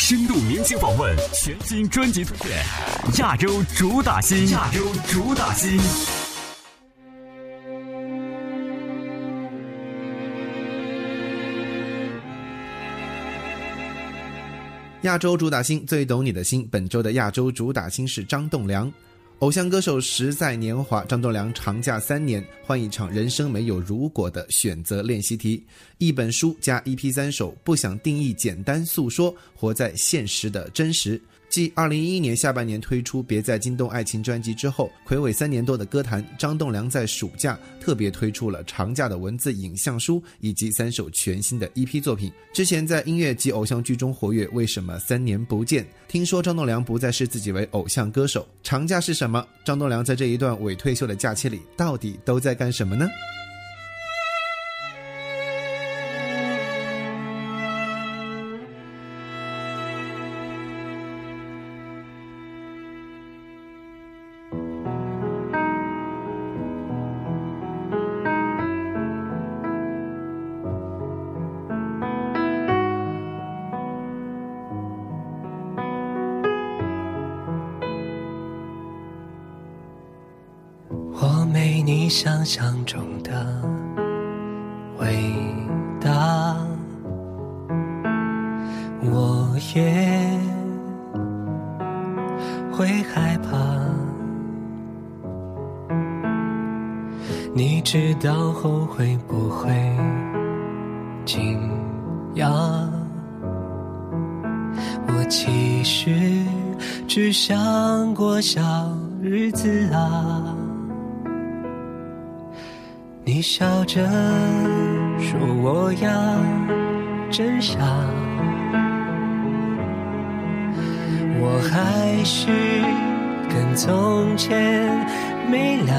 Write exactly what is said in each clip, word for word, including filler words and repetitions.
深度明星访问，全新专辑推荐，亚洲主打新，亚洲主打新。 亚洲主打新，最懂你的心。本周的亚洲主打新是张栋梁。偶像歌手实在年华，张栋梁长假三年，换一场人生没有如果的选择练习题，一本书加 E P 三首，不想定义，简单诉说，活在现实的真实。继二零一一年下半年推出《别再惊动爱情》专辑之后，睽违三年多的歌坛，张栋梁在暑假特别推出了长假的文字影像书以及三首全新的 E P 作品。之前在音乐及偶像剧中活跃，为什么三年不见？听说张栋梁不再视自己为偶像歌手，长假是什么？张栋梁在这一段伪退休的假期里，到底都在干什么呢？ 没你想象中的伟大，我也会害怕。你知道后会不会惊讶？我其实只想过小日子啊。你笑着说我要真傻，我还是跟从前没两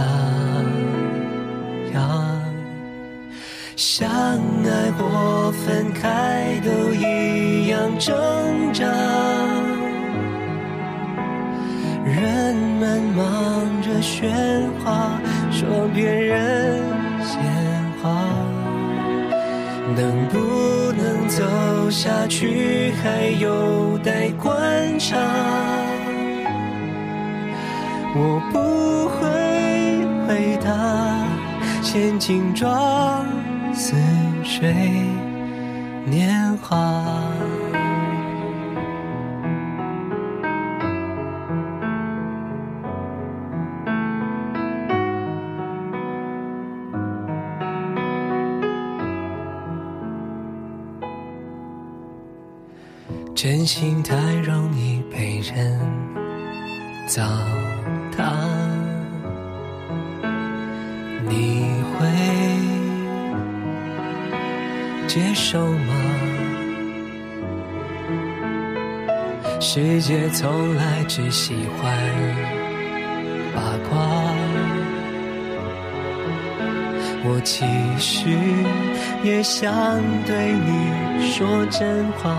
样，相爱或分开都一样挣扎。人们忙着喧哗，说别人闲话，能不能走下去还有待观察。我不会回答，陷阱撞似水年华。真心太容易被人糟蹋，你会接受吗？世界从来只喜欢八卦，我其实也想对你说真话。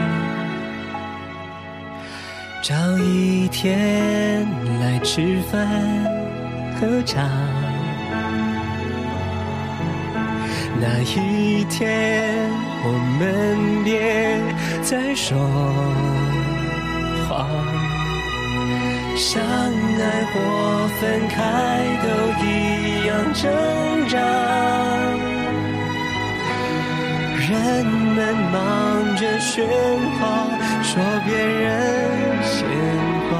找一天来吃饭喝茶，那一天我们别再说话。相爱或分开都一样挣扎，人们忙着喧哗，说别人闲话，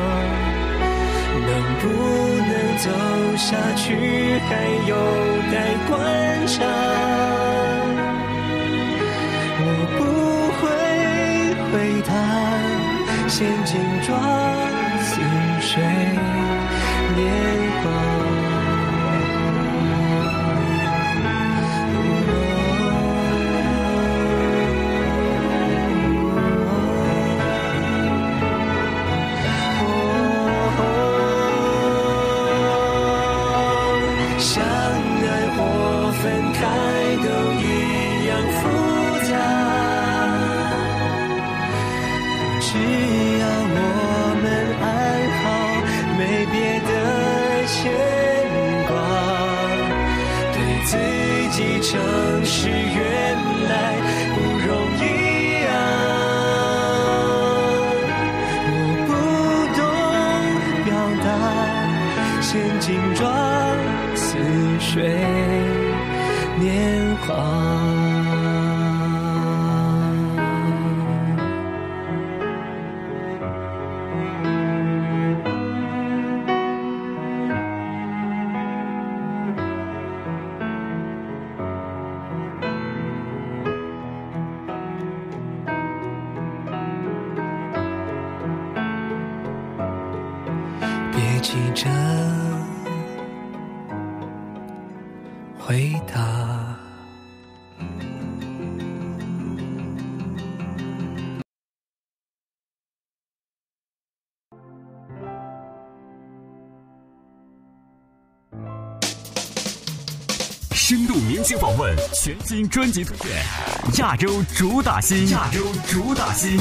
能不能走下去还有待观察。我不会回答，陷阱撞似水年华。只要我们安好，没别的记着回答。 深度明星访问，全新专辑推荐，亚洲主打新，亚洲主打新。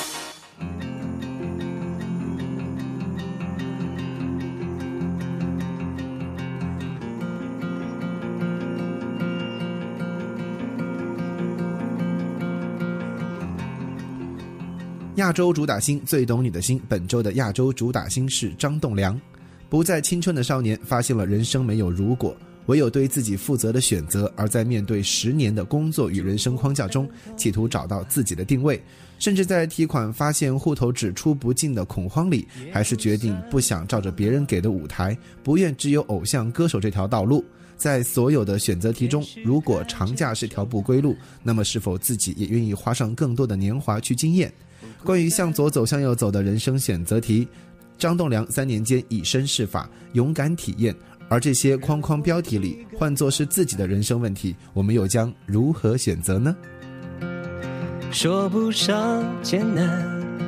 亚洲主打星最懂你的心，本周的亚洲主打星是张栋梁。不再青春的少年发现了人生没有如果，唯有对自己负责的选择，而在面对十年的工作与人生框架中，企图找到自己的定位，甚至在提款发现户头只出不进的恐慌里，还是决定不想照着别人给的舞台，不愿只有偶像歌手这条道路。在所有的选择题中，如果长假是条不归路，那么是否自己也愿意花上更多的年华去经验？关于向左走向右走的人生选择题，张栋梁三年间以身试法，勇敢体验，而这些框框标题里换作是自己的人生问题，我们又将如何选择呢？ 说不上艰难，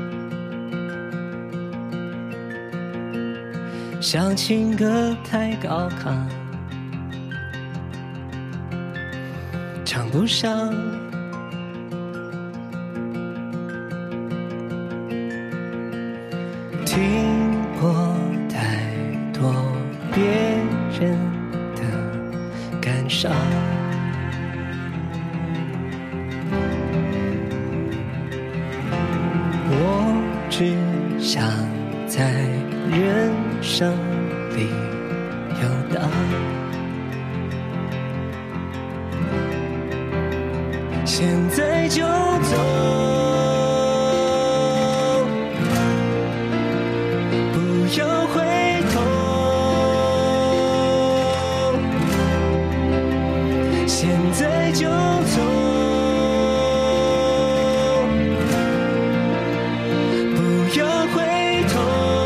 像情歌太高亢，唱不上听过太多别人的感伤，我只想在人生里游荡，现在就走，不要回头，现在就走，不要回头。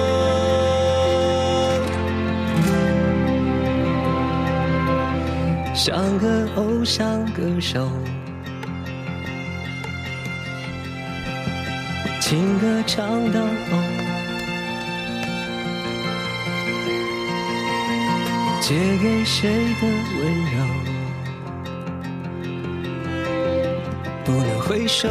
像个偶像歌手，情歌唱到哦，借给谁的温柔，不能回首。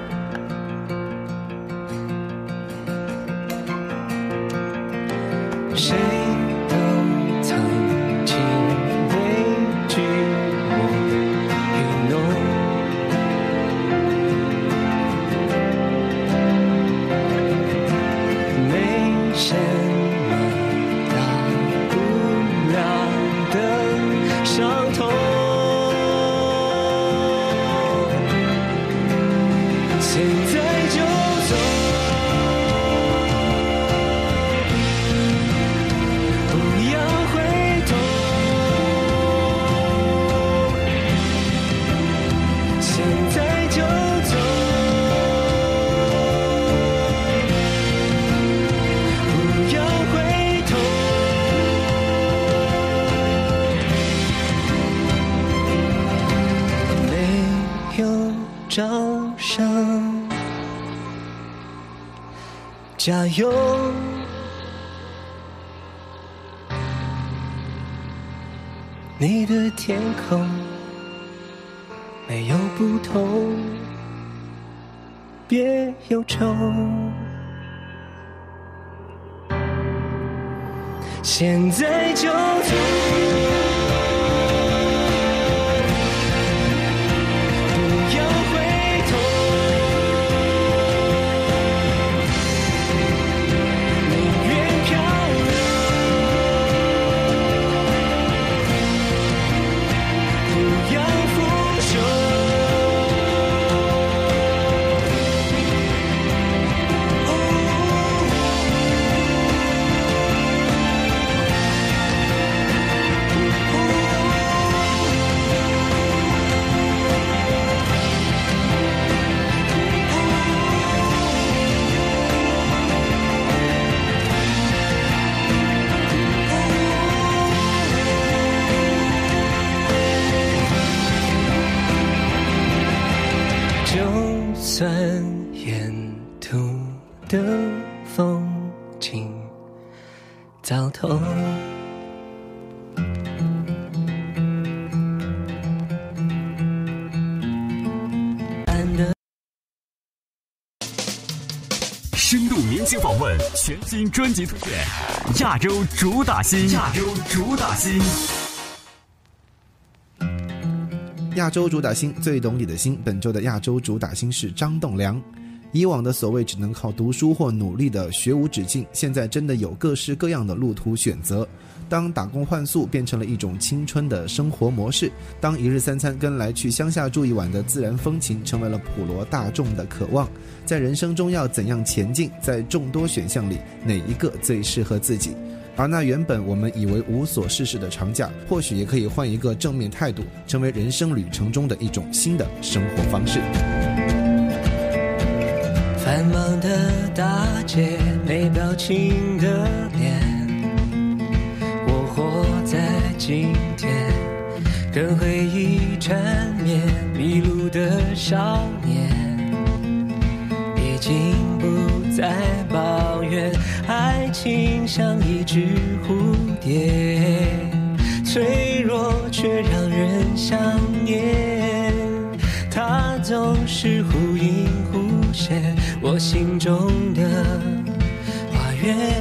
谁都曾经畏惧我愚弄，没什么大不了的伤痛，现在就走，不要回头，现在就走，不要回头。没有掌声，加油！你的天空没有不同，别忧愁。现在就走，不要回头，宁愿漂流，不要腐朽。 算沿途的风景糟透。 深度明星访问，全新专辑推荐，亚洲主打新，亚洲主打新。 亚洲主打新，最懂你的心。本周的亚洲主打新是张栋梁。以往的所谓只能靠读书或努力的学无止境，现在真的有各式各样的路途选择。当打工换宿变成了一种青春的生活模式，当一日三餐跟来去乡下住一晚的自然风情成为了普罗大众的渴望，在人生中要怎样前进，在众多选项里哪一个最适合自己？而那原本我们以为无所事事的长假，或许也可以换一个正面态度，成为人生旅程中的一种新的生活方式。 繁忙的大街，没表情的脸，我活在今天，跟回忆缠绵，迷路的少年已经不再抱怨，爱情像一只蝴蝶，脆弱却让人想念，它总是忽隐忽现我心中的花园。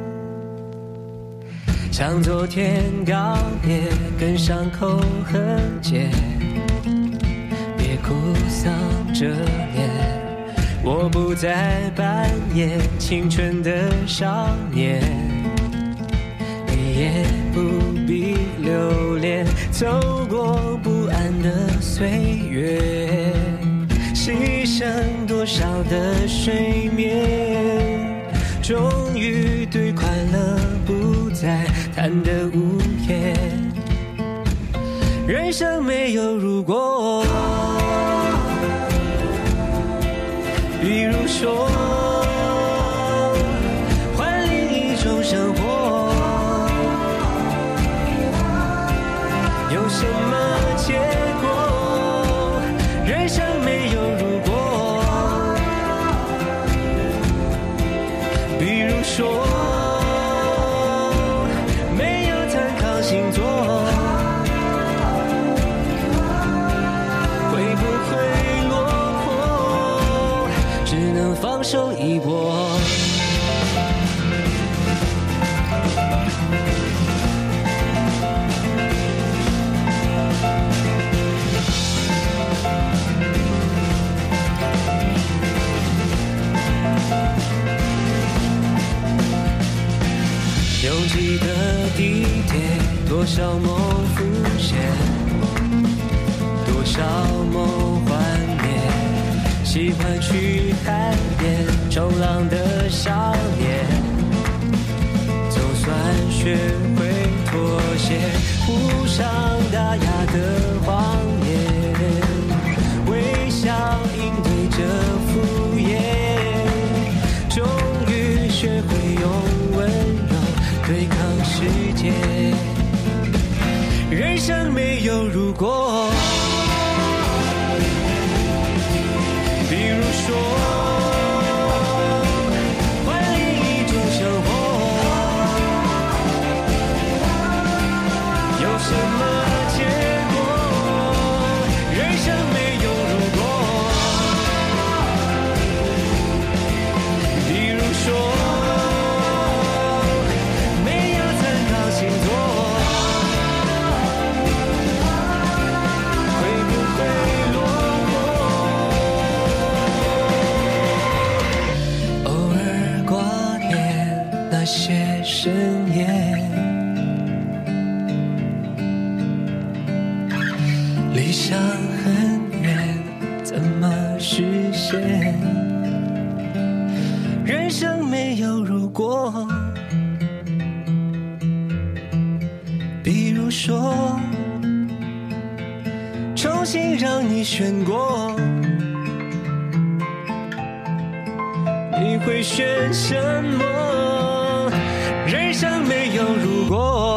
向昨天告别，跟伤口和解，别哭丧着脸，我不再扮演青春的少年，你也不必留恋走过不安的岁月，牺牲多少的睡眠，终于对快乐不再谈得无言。人生没有如果，比如说换另一种生活，有什么结果？人生没有如果，比如说没有参考星座，会不会落魄？只能放手一搏。拥挤的地铁，多少梦浮现，多少梦幻灭，喜欢去海边冲浪的少年，就算学会妥协，铺上大雅的谎言，微笑应对着敷衍，终于学会用温柔对抗世界。人生没有如果，比如说换另一种生活，有什么结果？人生没有如果，比如说那些深夜，理想很远，怎么实现？人生没有如果，比如说重新让你选过，你会选什么？人生没有如果。